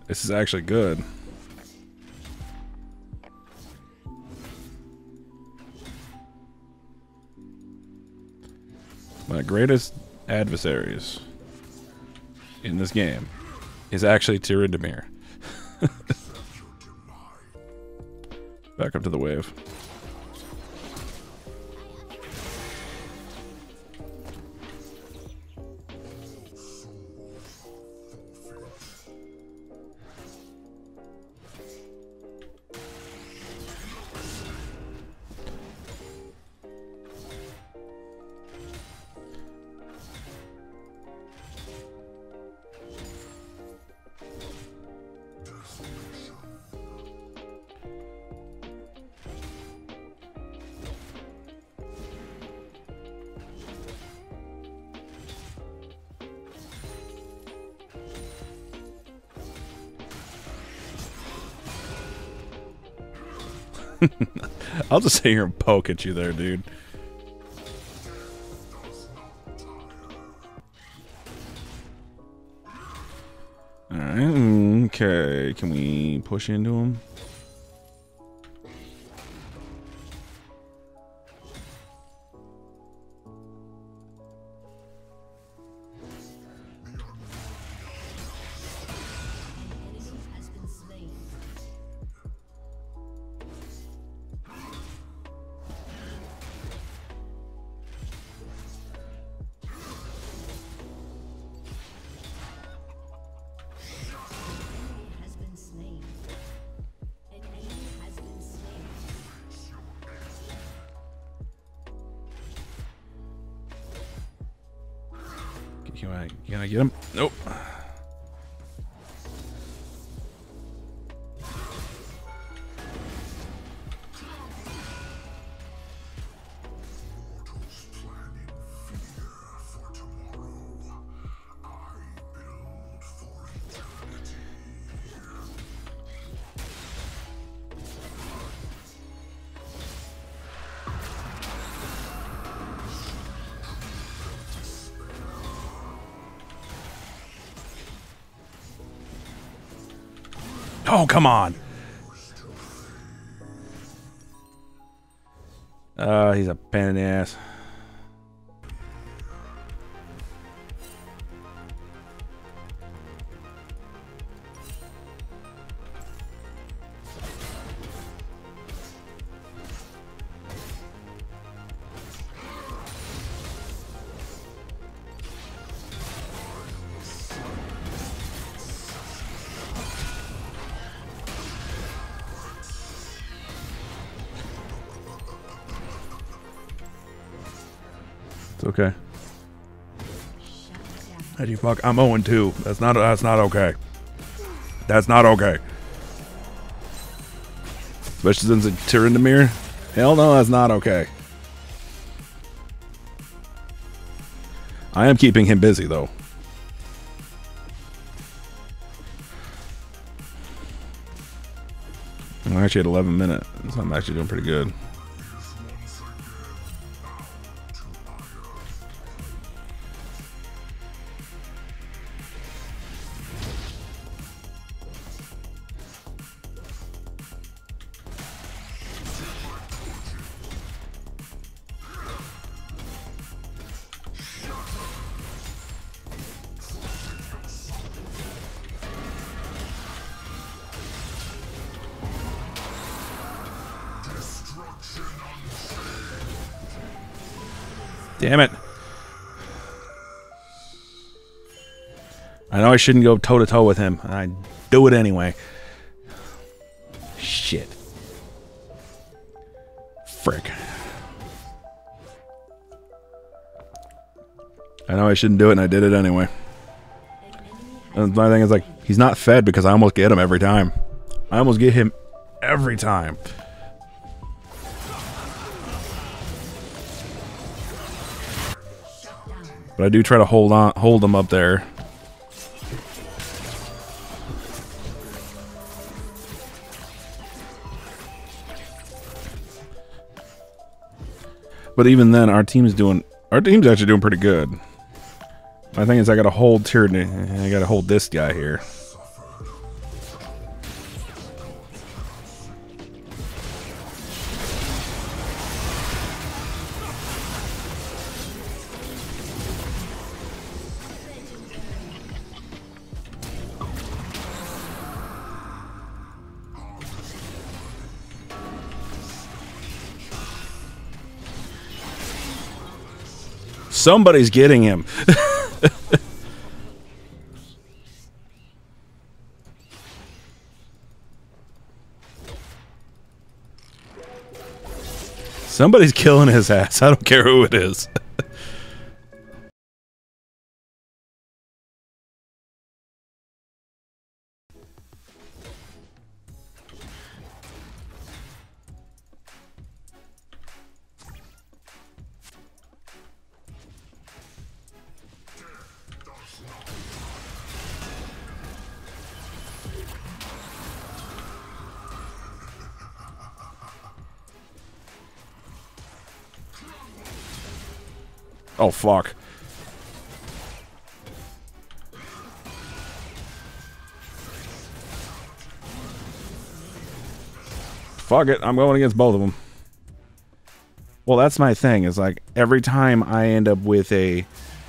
This is actually good. My greatest adversaries in this game is actually Tyrandamere. Back up to the wave. I'll just sit here and poke at you there, dude. Alright, okay. Can we push into him? Can I get him? Nope. Oh, come on. He's a pain in the ass. It's okay. How do you fuck? I'm 0-2. That's not okay. That's not okay. Especially since it's Tyrandamere. Hell no, that's not okay. I am keeping him busy though. I'm actually at 11 minutes, so I'm actually doing pretty good. Damn it. I know I shouldn't go toe-to-toe with him, and I do it anyway. Shit. Frick. I know I shouldn't do it, and I did it anyway. And my thing is, like, he's not fed because I almost get him every time. I almost get him every time. But I do try to hold them up there. But even then, our team's actually doing pretty good. My thing is, I gotta hold Tyranny. I gotta hold this guy here. Somebody's getting him. Somebody's killing his ass. I don't care who it is. Oh, fuck. Fuck it, I'm going against both of them. Well, that's my thing, is like, every time I end up with a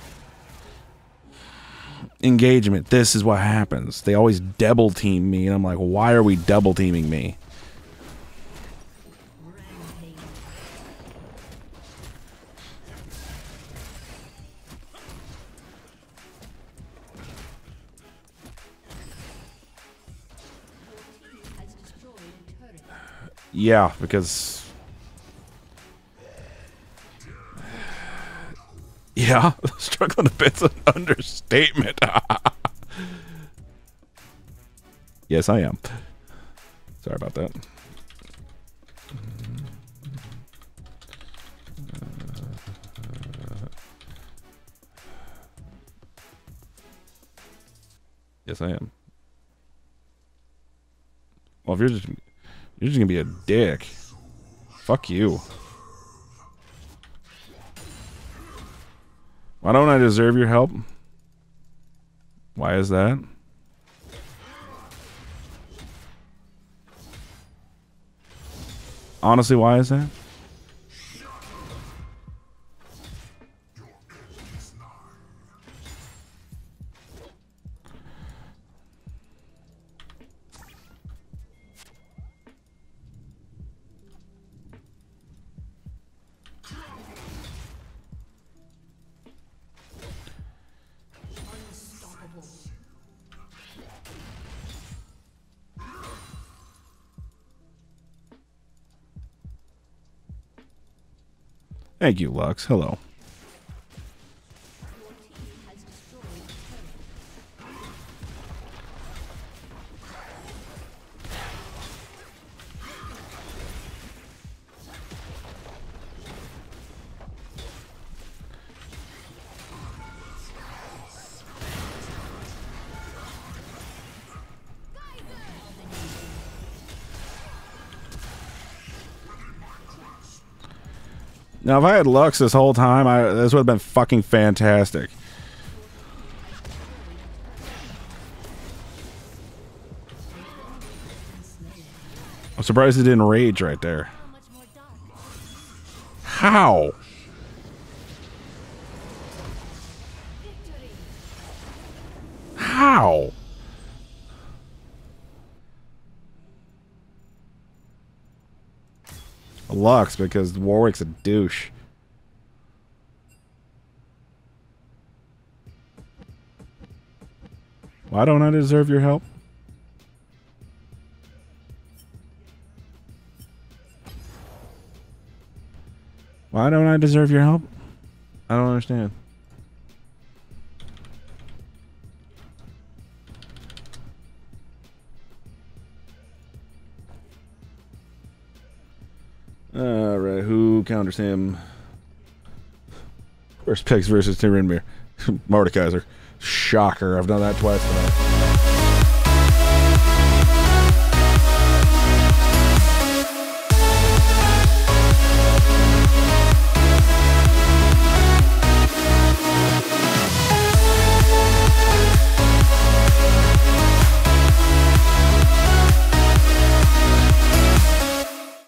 engagement, this is what happens. They always double team me, and I'm like, why are we double teaming me? Yeah, because... Yeah, struggling a bit's an understatement. Yes, I am. Sorry about that. Yes, I am. Well, if you're just gonna be a dick. Fuck you. Why don't I deserve your help? Why is that? Honestly, why is that? Thank you, Lux. Hello. Now, if I had Lux this whole time, this would have been fucking fantastic. I'm surprised it didn't rage right there. How? How? Lux, because Warwick's a douche. Why don't I deserve your help? Why don't I deserve your help? I don't understand. Alright, who counters him? First picks versus Tyranmir. Mordekaiser. Shocker, I've done that twice tonight.